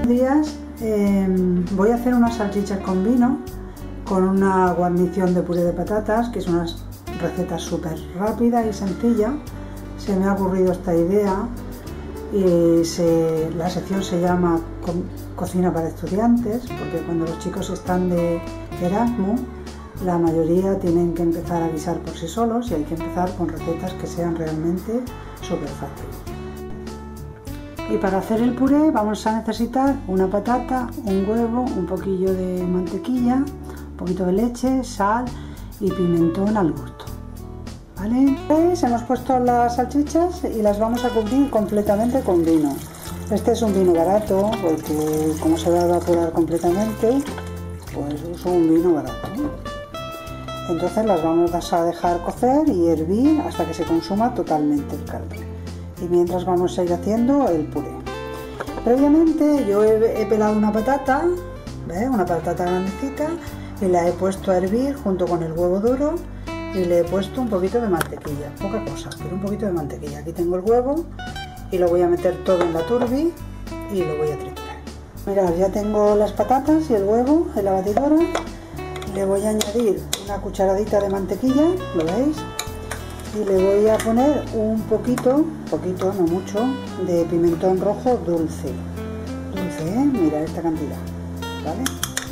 días. Voy a hacer unas salchichas con vino con una guarnición de puré de patatas, que es una receta súper rápida y sencilla. Se me ha ocurrido esta idea y la sección se llama Cocina para estudiantes, porque cuando los chicos están de Erasmus, la mayoría tienen que empezar a guisar por sí solos y hay que empezar con recetas que sean realmente súper fáciles. Y para hacer el puré vamos a necesitar una patata, un huevo, un poquillo de mantequilla, un poquito de leche, sal y pimentón al gusto. ¿Vale? Pues hemos puesto las salchichas y las vamos a cubrir completamente con vino. Este es un vino barato porque como se va a evaporar completamente, pues uso un vino barato. Entonces las vamos a dejar cocer y hervir hasta que se consuma totalmente el caldo. Y mientras vamos a ir haciendo el puré. Previamente yo he pelado una patata, ¿ves? Una patata grandecita, y la he puesto a hervir junto con el huevo duro y le he puesto un poquito de mantequilla, poca cosa, pero un poquito de mantequilla. Aquí tengo el huevo y lo voy a meter todo en la turbi y lo voy a triturar. Mirad, ya tengo las patatas y el huevo en la batidora. Le voy a añadir una cucharadita de mantequilla, ¿lo veis? Y le voy a poner un poquito, no mucho, de pimentón rojo dulce. Dulce, mirad esta cantidad, ¿vale?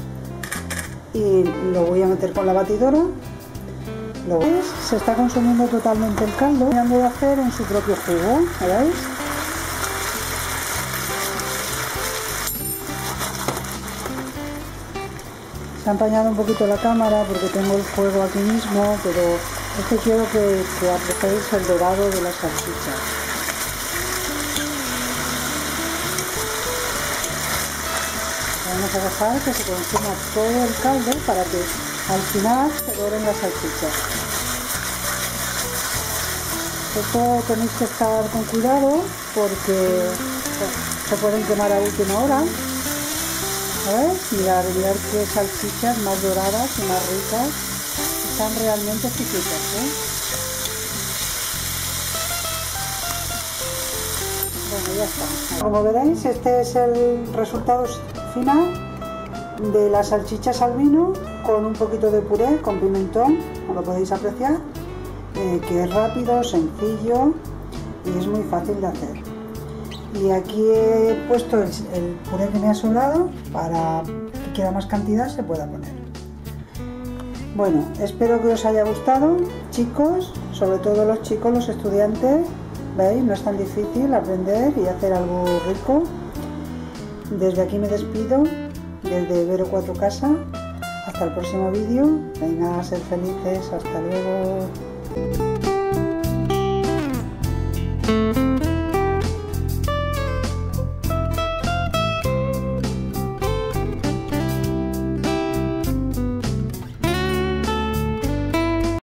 Y lo voy a meter con la batidora. ¿Lo veis? Se está consumiendo totalmente el caldo. Voy a hacer en su propio jugo, ¿veis? Se ha empañado un poquito la cámara porque tengo el fuego aquí mismo, pero es que quiero que apreciéis el dorado de las salchichas. Vamos a dejar que se consuma todo el caldo para que al final se doren las salchichas. Esto tenéis que estar con cuidado porque se pueden quemar a última hora. ¿Veis? Mirad qué salchichas más doradas y más ricas. Están realmente exquisitas, ¿eh? Bueno, ya está. Como veréis, este es el resultado final de las salchichas al vino con un poquito de puré, con pimentón, como lo podéis apreciar, que es rápido, sencillo y es muy fácil de hacer. Y aquí he puesto el puré que me ha sobrado para que quiera más cantidad se pueda poner. Bueno, espero que os haya gustado, chicos, sobre todo los chicos, los estudiantes. ¿Veis? No es tan difícil aprender y hacer algo rico. Desde aquí me despido, desde Vero 4 Casa. Hasta el próximo vídeo. Venga, a ser felices. Hasta luego.